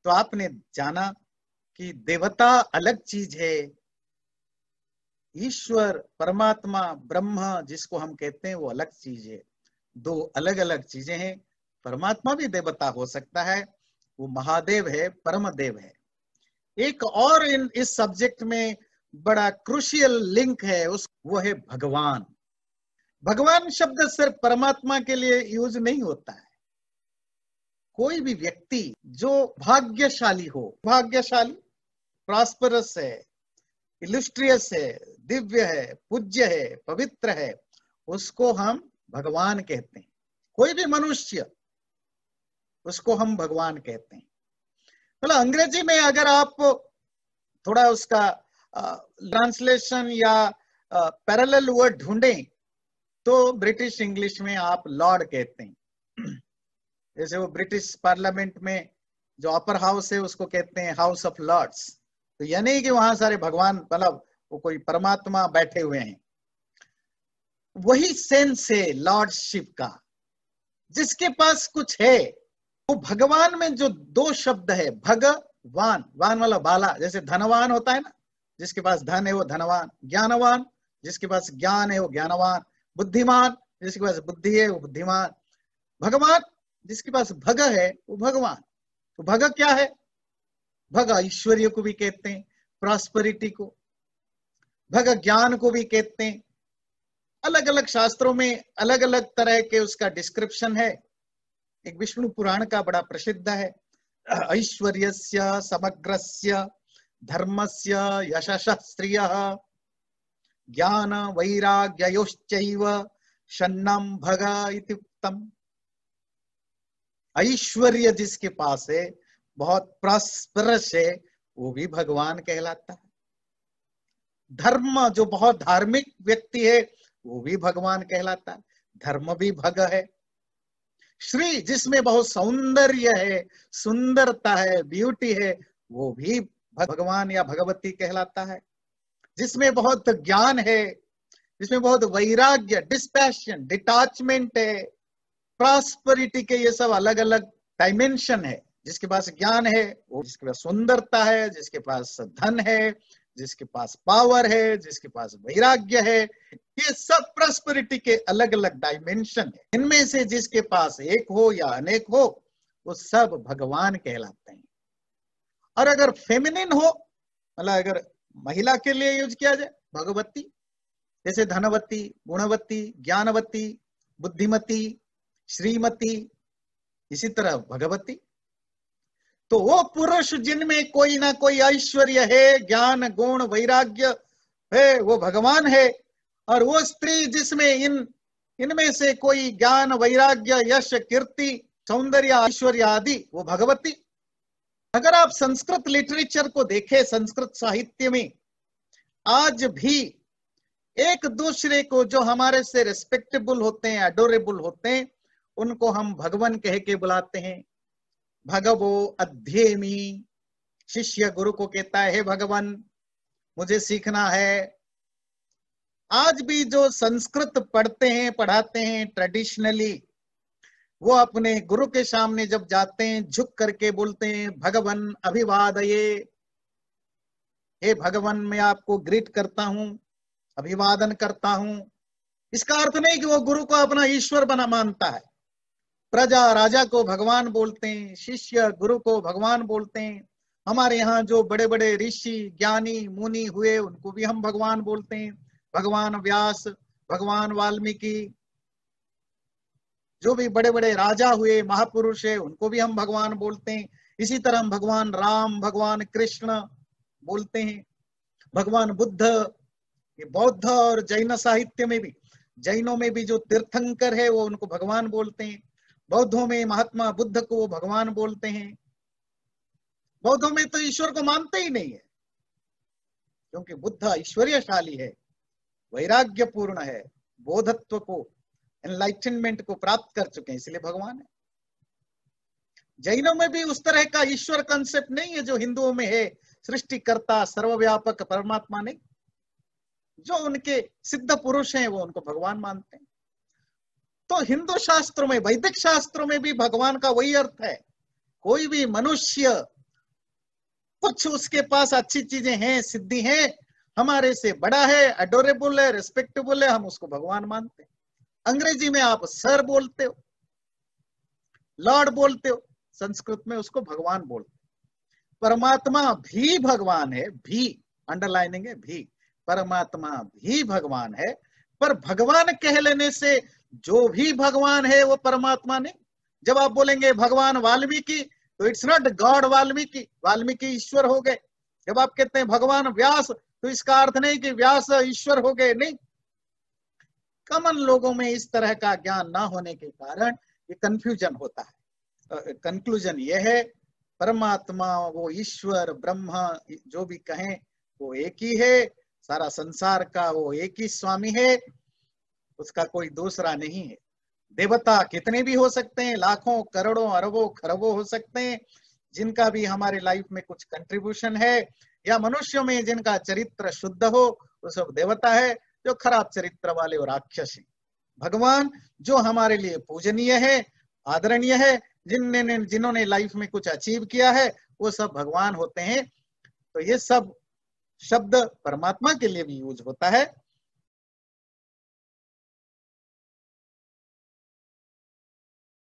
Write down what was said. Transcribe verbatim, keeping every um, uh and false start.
तो आपने जाना कि देवता अलग चीज है, ईश्वर परमात्मा ब्रह्म जिसको हम कहते हैं वो अलग चीज है। दो अलग अलग चीजें हैं। परमात्मा भी देवता हो सकता है, वो महादेव है, परम देव है। एक और इन इस सब्जेक्ट में बड़ा क्रूशियल लिंक है, उस वो है भगवान। भगवान शब्द सिर्फ परमात्मा के लिए यूज नहीं होता है। कोई भी व्यक्ति जो भाग्यशाली हो, भाग्यशाली, प्रॉस्परस है, इलस्ट्रियस है, दिव्य है, पूज्य है, पवित्र है, उसको हम भगवान कहते हैं। कोई भी मनुष्य, उसको हम भगवान कहते हैं। मतलब अंग्रेजी में अगर आप थोड़ा उसका ट्रांसलेशन या पैरेलल वर्ड ढूंढें तो ब्रिटिश इंग्लिश में आप लॉर्ड कहते हैं। जैसे वो ब्रिटिश पार्लियामेंट में जो अपर हाउस है उसको कहते हैं हाउस ऑफ लॉर्ड्स। तो यह नहीं कि वहां सारे भगवान, मतलब वो कोई परमात्मा बैठे हुए हैं। वही सेंस है लॉर्डशिप का। जिसके पास कुछ है, वो भगवान में जो दो शब्द है, भगवान, वान वाला बाला, जैसे धनवान होता है ना, जिसके पास धन है वो धनवान, ज्ञानवान जिसके पास ज्ञान है वो ज्ञानवान, बुद्धिमान जिसके पास बुद्धि है वो बुद्धिमान, भगवान जिसके पास भग है वो भगवान। तो भग क्या है? भग ऐश्वर्य को भी कहते हैं, प्रॉस्पेरिटी को, भग ज्ञान को भी कहते हैं। अलग अलग शास्त्रों में अलग अलग तरह के उसका डिस्क्रिप्शन है। एक विष्णु पुराण का बड़ा प्रसिद्ध है, ऐश्वर्यस्य समग्रस्य धर्मस्य यशः श्रियः ज्ञान वैराग्ययोश्चैव षण्णं भग इति उक्तम्। ऐश्वर्य जिसके पास है, बहुत प्रॉस्परस है, वो भी भगवान कहलाता है। धर्म, जो बहुत धार्मिक व्यक्ति है, वो भी भगवान कहलाता है, धर्म भी भग है। श्री, जिसमें बहुत सौंदर्य है, सुंदरता है, ब्यूटी है, वो भी भगवान या भगवती कहलाता है। जिसमें बहुत ज्ञान है, जिसमें बहुत वैराग्य, डिस्पैशन, डिटैचमेंट है, प्रॉस्पेरिटी के ये सब अलग अलग डायमेंशन है। जिसके पास ज्ञान है, वो जिसके पास सुंदरता है, जिसके पास धन है, जिसके पास पावर है, जिसके पास वैराग्य है, ये सब प्रॉस्पेरिटी के अलग अलग डायमेंशन है। इनमें से जिसके पास एक हो या अनेक हो, वो सब भगवान कहलाते हैं। और अगर फेमिनिन हो, मतलब अगर महिला के लिए यूज किया जाए, भगवती, जैसे धनवती, गुणवती, ज्ञानवती, बुद्धिमती, श्रीमती, इसी तरह भगवती। तो वो पुरुष जिनमें कोई ना कोई ऐश्वर्य है, ज्ञान गुण वैराग्य है, वो भगवान है। और वो स्त्री जिसमें इन इनमें से कोई ज्ञान वैराग्य यश कीर्ति सौंदर्य ऐश्वर्य आदि, वो भगवती। अगर आप संस्कृत लिटरेचर को देखें, संस्कृत साहित्य में आज भी एक दूसरे को, जो हमारे से रिस्पेक्टेबल होते हैं, एडोरेबल होते हैं, उनको हम भगवान कह के बुलाते हैं। भगवो अध्येमी, शिष्य गुरु को कहता है, हे भगवान मुझे सीखना है। आज भी जो संस्कृत पढ़ते हैं, पढ़ाते हैं ट्रेडिशनली, वो अपने गुरु के सामने जब जाते हैं, झुक करके बोलते हैं, भगवान अभिवादये, हे भगवान मैं आपको ग्रीट करता हूं, अभिवादन करता हूं। इसका अर्थ नहीं कि वो गुरु को अपना ईश्वर बना मानता है। प्रजा राजा को भगवान बोलते हैं, शिष्य गुरु को भगवान बोलते हैं। हमारे यहाँ जो बड़े बड़े ऋषि ज्ञानी मुनि हुए, उनको भी हम भगवान बोलते हैं। भगवान व्यास, भगवान वाल्मीकि, जो भी बड़े बड़े राजा हुए, महापुरुष है, उनको भी हम भगवान बोलते हैं। इसी तरह हम भगवान राम, भगवान कृष्ण बोलते हैं। भगवान बुद्ध, ये बौद्ध और जैन साहित्य में भी, जैनों में भी जो तीर्थंकर है वो उनको भगवान बोलते हैं। बौद्धों में महात्मा बुद्ध को वो भगवान बोलते हैं। बौद्धों में तो ईश्वर को मानते ही नहीं है, क्योंकि बुद्ध ऐश्वर्यशाली है, वैराग्यपूर्ण है, बोधत्व को, एनलाइटनमेंट को प्राप्त कर चुके हैं, इसलिए भगवान है। जैनों में भी उस तरह का ईश्वर कंसेप्ट नहीं है जो हिंदुओं में है, सृष्टिकर्ता सर्वव्यापक परमात्मा नहीं। जो उनके सिद्ध पुरुष हैं वो उनको भगवान मानते हैं। तो हिंदू शास्त्रों में, वैदिक शास्त्रों में भी भगवान का वही अर्थ है। कोई भी मनुष्य कुछ उसके पास अच्छी चीजें हैं, सिद्धि हैं, हमारे से बड़ा है, अडोरेबल है, रिस्पेक्टेबल है, हम उसको भगवान मानते हैं। अंग्रेजी में आप सर बोलते हो, लॉर्ड बोलते हो, संस्कृत में उसको भगवान बोलते हो। परमात्मा भी भगवान है, भी अंडरलाइनिंग है, भी परमात्मा भी भगवान है, पर भगवान कह लेने से जो भी भगवान है वो परमात्मा नहीं। जब आप बोलेंगे भगवान वाल्मीकि, तो it's not god Valmiki, Valmiki ईश्वर हो गए। जब आप कहते हैं भगवान व्यास, तो इसका अर्थ नहीं कि व्यास ईश्वर हो गए, नहीं। कॉमन लोगों में इस तरह का ज्ञान ना होने के कारण ये कंफ्यूजन होता है। कंक्लूजन ये है, परमात्मा वो ईश्वर ब्रह्मा जो भी कहें वो एक ही है, सारा संसार का वो एक ही स्वामी है, उसका कोई दूसरा नहीं है। देवता कितने भी हो सकते हैं, लाखों करोड़ों अरबों खरबों हो सकते हैं, जिनका भी हमारे लाइफ में कुछ कंट्रीब्यूशन है, या मनुष्यों में जिनका चरित्र शुद्ध हो, वो सब देवता है। जो खराब चरित्र वाले और राक्षस हैं, भगवान जो हमारे लिए पूजनीय है, आदरणीय है, जिनने जिन्होंने लाइफ में कुछ अचीव किया है, वो सब भगवान होते हैं। तो ये सब शब्द परमात्मा के लिए भी यूज होता है।